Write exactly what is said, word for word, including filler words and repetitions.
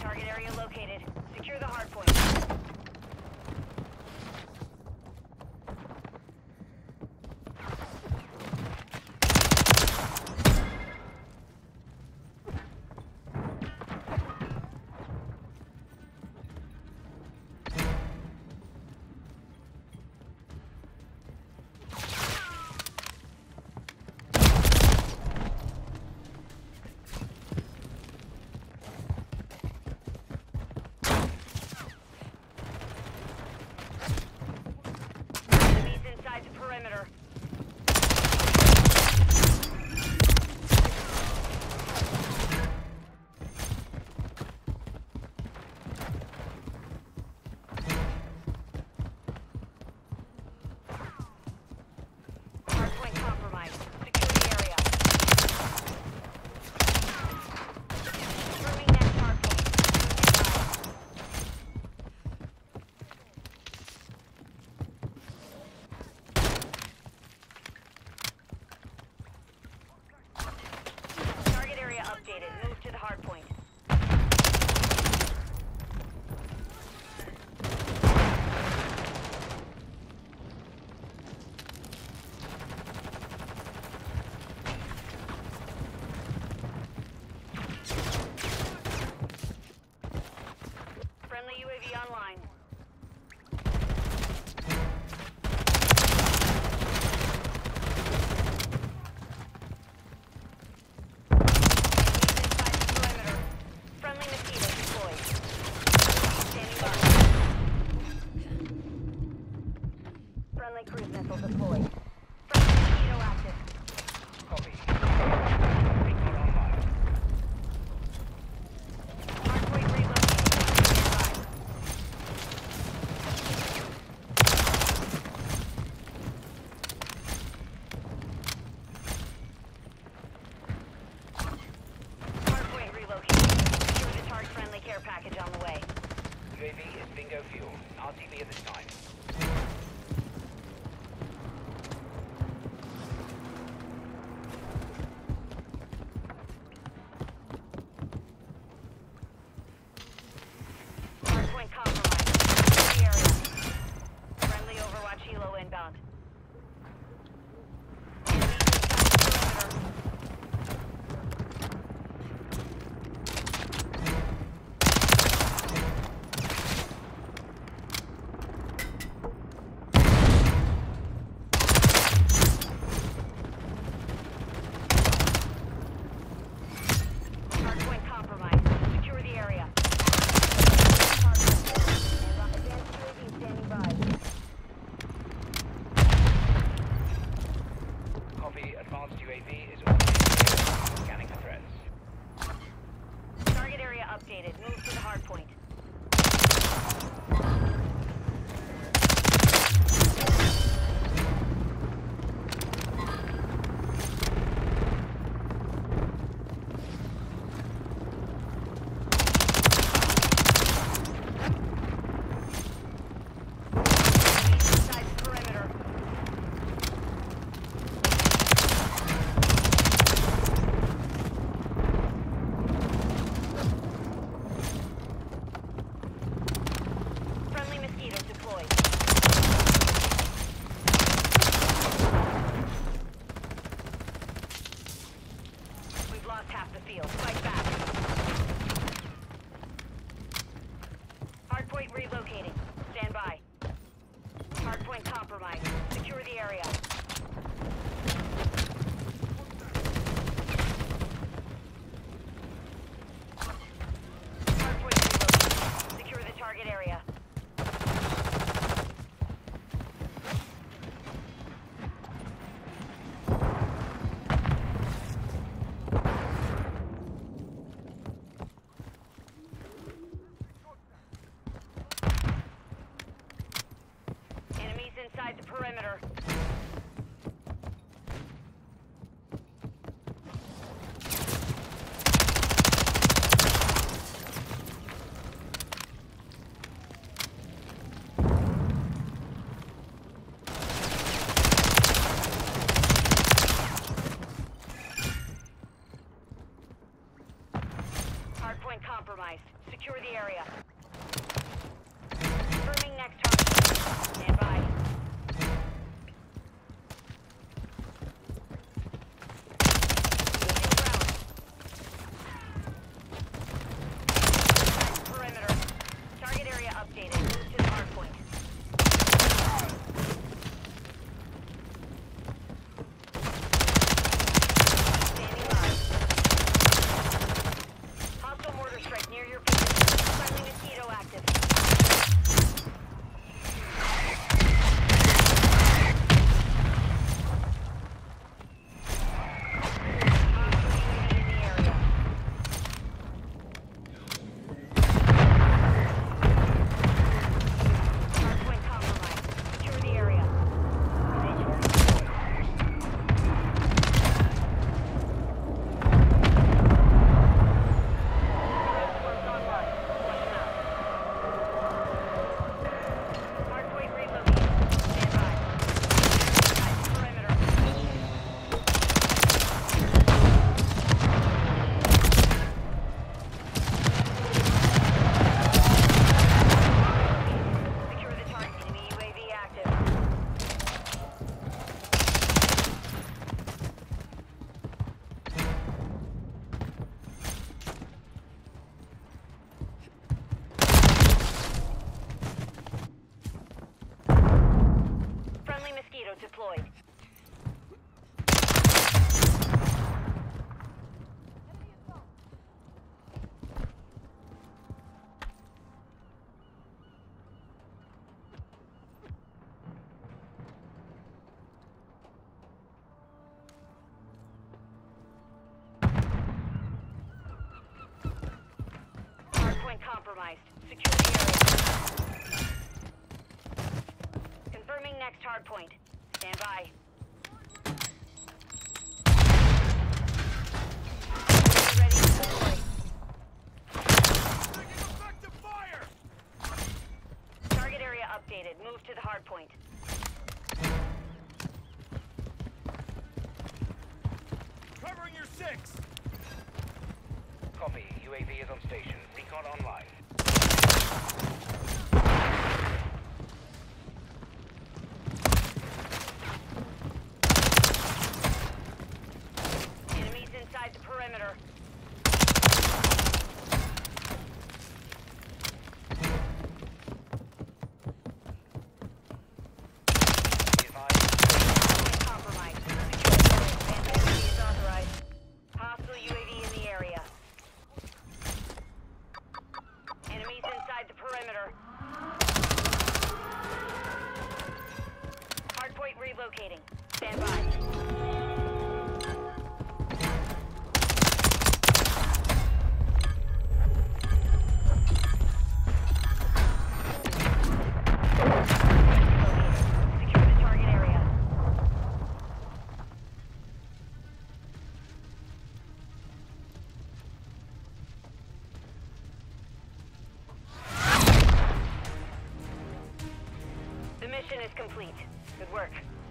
Target area located. Secure the hard point. Perimeter. Hardpoint compromised. Secure the area. Confirming next hardpoint. Updated. Move to the hard point. Friendly U A V online. Friendly cruise missile deployed. Friendly mosquito active. Copy. Recon online. Hardpoint relocated. Hardpoint relocated. Secure the target friendly care package on the way. U A V is bingo fuel. R T B at this time. Hardpoint compromised. Secure the area. Friendly Overwatch helo inbound. Enemies inside the perimeter. Hardpoint compromised. Secure the area. Copy. Advanced U A V is on scanning for threats. Target area updated. Move to the hard point. Inside the perimeter. Hardpoint compromised. Secure the area. Confirming next target. Stand by. Losing ground. Perimeter. Target area updated. Move to the hardpoint. Standing by. Hostile mortar strike near your position. Friendly mosquito active. Deployed. Hardpoint compromised. Secure the area. Confirming next hardpoint. Stand by. Ready to deploy. Taking effective fire! Target area updated. Move to the hard point. Covering your six! Copy. U A V is on station. Recon online. Enemies inside the perimeter. Be advised. Compromised. Entry is authorized. Hostile U A V in the area. Enemies inside the perimeter. Hardpoint relocating. Stand by. Secure the target area. The mission is complete. Good work.